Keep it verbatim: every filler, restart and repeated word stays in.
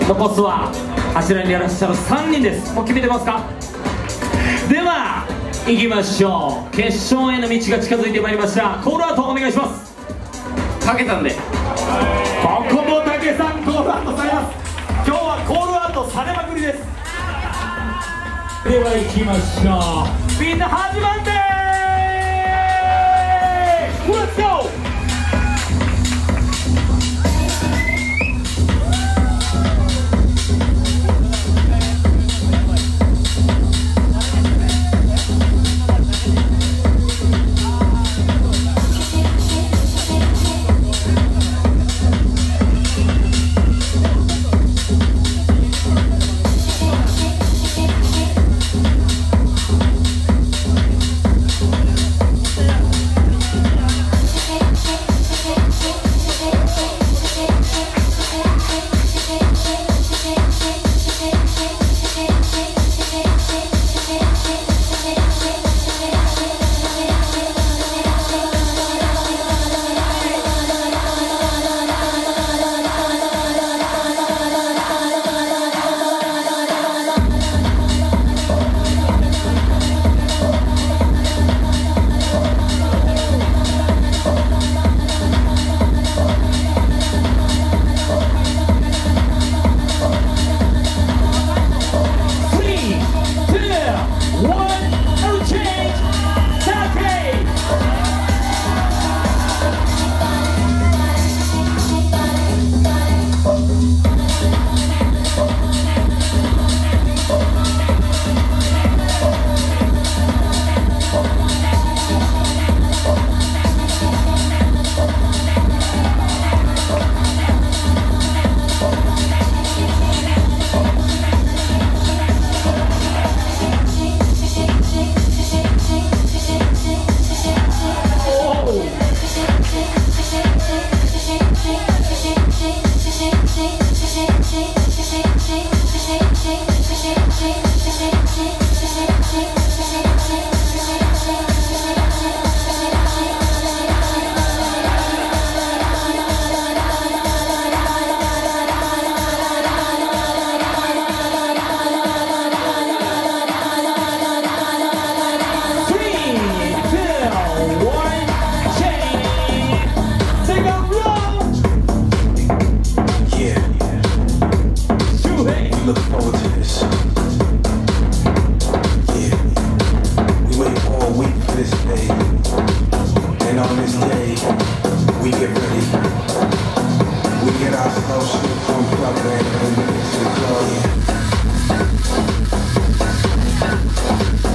残すはあちらにいらっしゃるさんにんです。もう決めてますか？では行きましょう。決勝への道が近づいてまいりました。コールアウトお願いします。 たけたんで、 ここもたけさんコールアウトされます。今日はコールアウトされまくりです。では行きましょう。みんな始まってー、レッツゴー。 Look forward to this. Yeah, we wait all week for this day, and on this day, we get ready. We get ourselves stripped from club and into the club.